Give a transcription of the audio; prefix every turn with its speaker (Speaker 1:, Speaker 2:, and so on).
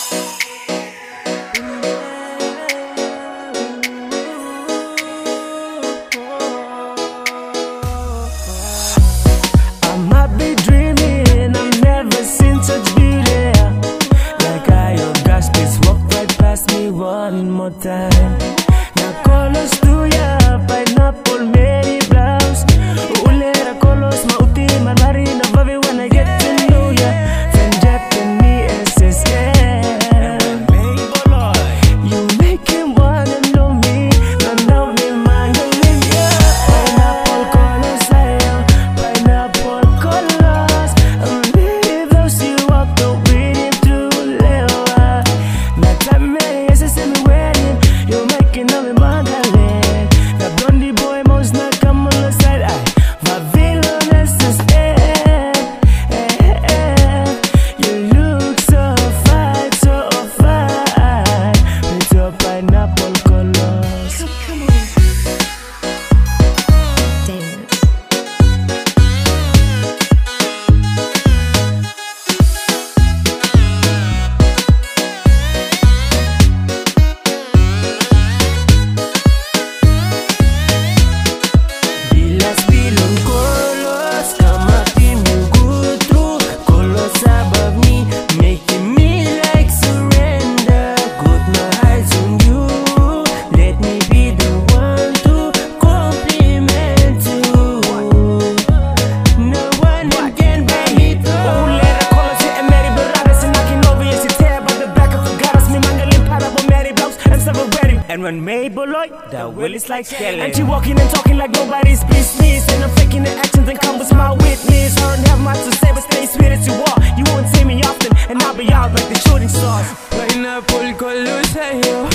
Speaker 1: One more time. Now colors to ya, pineapple, Mary blouse. Ulera colors, mauti, marmari, na baby when I get to know ya. Then Japanese SSM. You make him wanna know me, know me, man, ya. Pineapple colors, pineapple colors. Leave those you walk the winning to lewa. Now tell me. You're making all the Magdalene. The blondie boy most not come on the side. My villainess is you look so fine, so fine. With your pineapple colors. Come on. Dance. And when Maybelline, that will is like skeleton. And she walking and talking like nobody's business. And I'm faking the actions and come with my witness. I don't have much to say, but stay sweet as you are. You won't see me often, and I'll be out like the shooting stars.
Speaker 2: Pineapple colors,